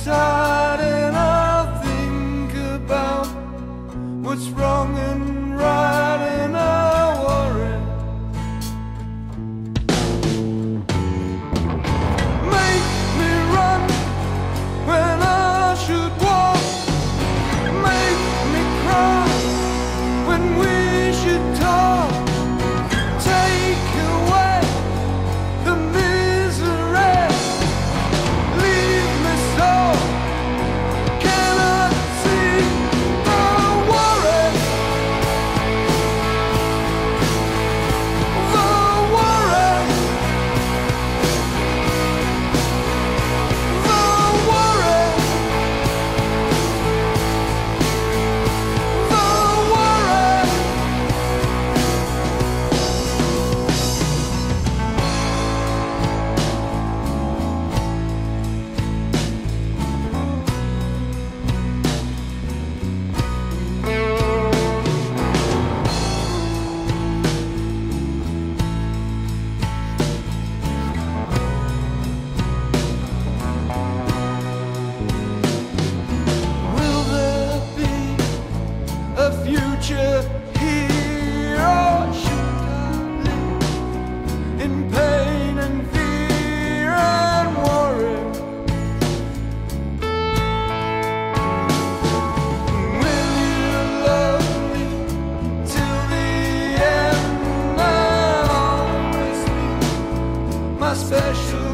tired and I think about what's wrong and right, and I worry. Make me run when I should walk. Make me cry when we should talk. Take away the misery. Leave me so cannot see the worry. The worry. The worry. The worry. Will there be a future here, or should I live in pain and fear and worry? Will you love me till the end and always be my special